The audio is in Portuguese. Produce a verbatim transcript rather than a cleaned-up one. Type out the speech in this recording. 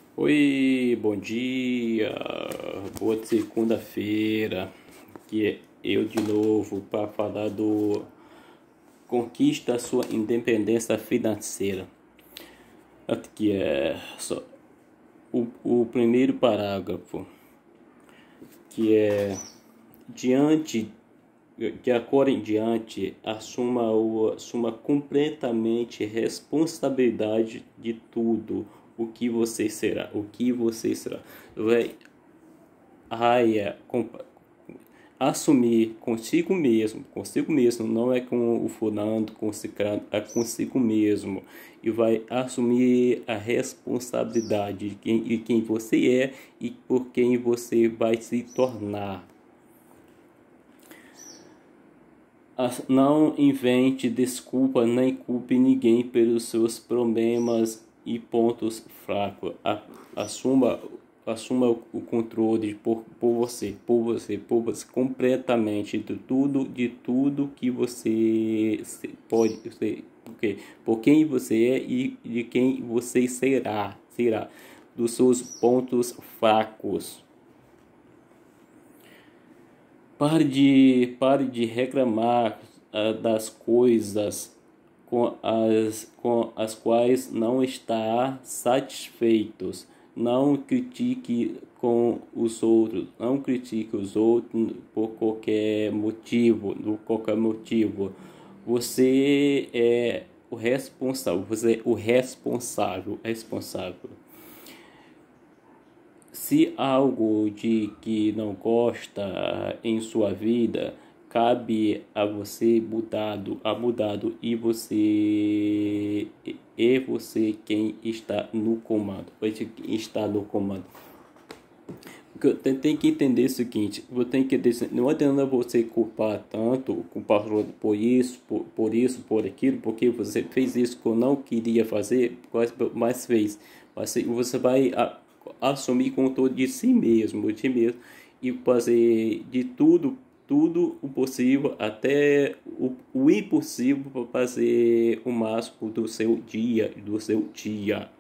Oi, bom dia, boa segunda-feira, que é eu de novo para falar do conquista sua independência financeira. Aqui é só o, o primeiro parágrafo, que é diante de agora em diante, assuma, o, assuma completamente responsabilidade de tudo o que você será, o que você será. Vai, raia, assumir consigo mesmo, consigo mesmo, não é com o fulano, com o ciclano, é consigo mesmo. E vai assumir a responsabilidade de quem, de quem você é e por quem você vai se tornar. Não invente desculpa nem culpe ninguém pelos seus problemas e pontos fracos. Assuma, assuma o controle por, por você, por você, por você, completamente de tudo, de tudo que você pode ser, porque, por quem você é e de quem você será, será, dos seus pontos fracos. Pare de, pare de reclamar uh, das coisas com as, com as quais não está satisfeito. Não critique com os outros. Não critique os outros por qualquer motivo. Por qualquer motivo. Você é o responsável. Você é o responsável. Responsável. Se algo de que não gosta em sua vida, cabe a você mudado, a mudado e você é você quem está no comando. Você está no comando. Tem, tem que entender o seguinte, você tem que entender, não adianta você culpar tanto, culpar por isso, por, por isso, por aquilo, porque você fez isso que eu não queria fazer, mas fez. Mas você vai a, assumir controle de si mesmo, de si mesmo, e fazer de tudo, tudo o possível, até o, o impossível, para fazer o máximo do seu dia, do seu dia.